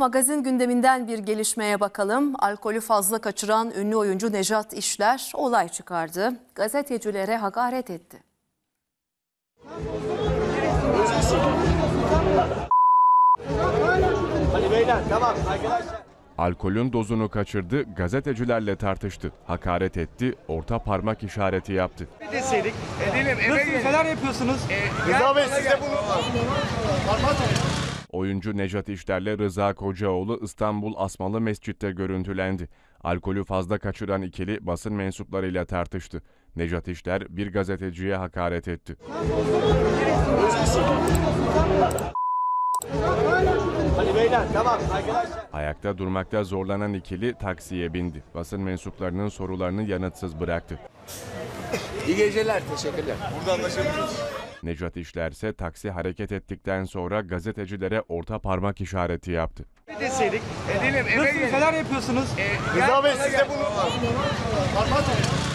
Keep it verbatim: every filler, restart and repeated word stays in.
Magazin gündeminden bir gelişmeye bakalım. Alkolü fazla kaçıran ünlü oyuncu Nejat İşler olay çıkardı. Gazetecilere hakaret etti. Hadi beyler tamam arkadaşlar. Alkolün dozunu kaçırdı, gazetecilerle tartıştı, hakaret etti, orta parmak işareti yaptı. Bir deseydik edelim eve Nasıl gelin. neler yapıyorsunuz? Ee, Rıza Bey siz de bunu... Oyuncu Nejat İşler'le Rıza Kocaoğlu İstanbul Asmalı Mescid'de görüntülendi. Alkolü fazla kaçıran ikili basın mensuplarıyla tartıştı. Nejat İşler bir gazeteciye hakaret etti. Hadi beyler tamam arkadaşlar. Ayakta durmakta zorlanan ikili taksiye bindi. Basın mensuplarının sorularını yanıtsız bıraktı. İyi geceler teşekkürler. Burada anlaşabiliriz. Nejat İşler ise taksi hareket ettikten sonra gazetecilere orta parmak işareti yaptı. Bir deseydik edelim eve Nasıl gelin. neler yapıyorsunuz? Ee, Rıza Bey siz de bunu...